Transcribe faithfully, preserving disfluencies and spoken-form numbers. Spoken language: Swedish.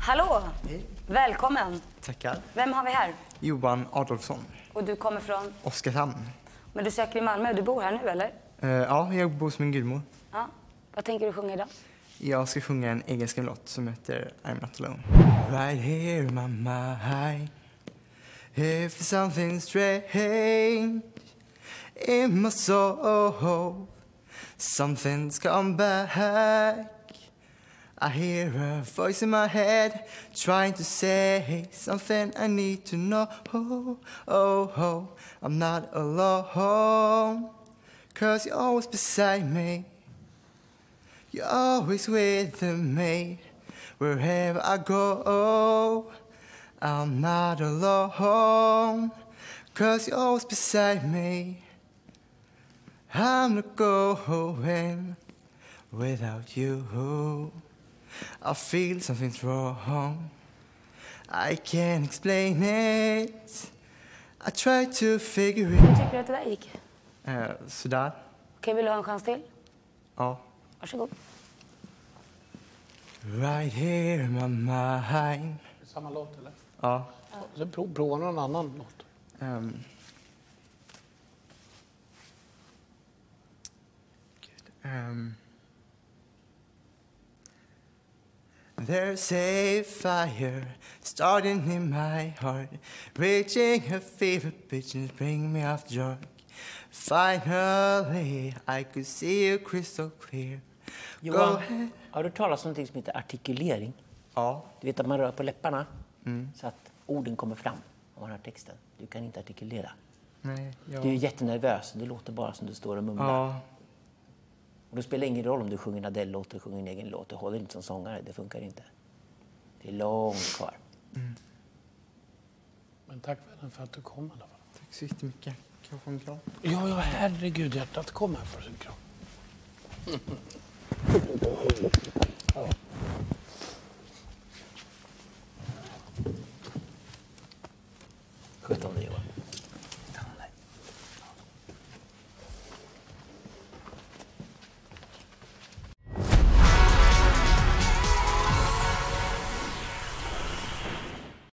Hallå! Hej. Välkommen. Tackar. Vem har vi här? Johan Adolfsson. Och du kommer från? Oskarshamn. Men du söker i Malmö. Du bor här nu, eller? Uh, ja, jag bor hos min gudmor. Ja. Vad tänker du sjunga idag? Jag ska sjunga en egen låt som heter I'm Not Alone. Right here in my mind, if something strange in my soul, something's come back. I hear a voice in my head trying to say something I need to know. Oh, oh, oh, I'm not alone, 'cause you're always beside me. You're always with me, wherever I go. I'm not alone, 'cause you're always beside me. I'm not going without you. I feel something's wrong, I can't explain it. I try to figure it. Hur tycker du att det där gick? Uh, sådär. Okej, vill du ha en chans till? Ja. Varsågod. Right here in my mind. Samma låt, eller? Ja. Så prov, prova någon annan låt. Um. Um. There's a fire starting in my heart, reaching a fever pitch and bring me off drunk. Finally, I could see you crystal clear. Johan, har du talat om något som heter artikulering? Ja. Du vet att man rör på läpparna Mm. så att orden kommer fram om man har texten. Du kan inte artikulera. Nej, ja. Du är jättenervös. Det låter bara som du står och mumlar. Ja. Och det spelar ingen roll om du sjunger en Adele-låt eller sjunger en egen låt. Du håller inte som sångare. Det funkar inte. Det är långt kvar. Mm. Men tack vännen för att du kom i alla fall. Tack så jättemycket. Kan jag få en kram? Ja, ja, herregud hjärtat. Kom här för en kram. sjutton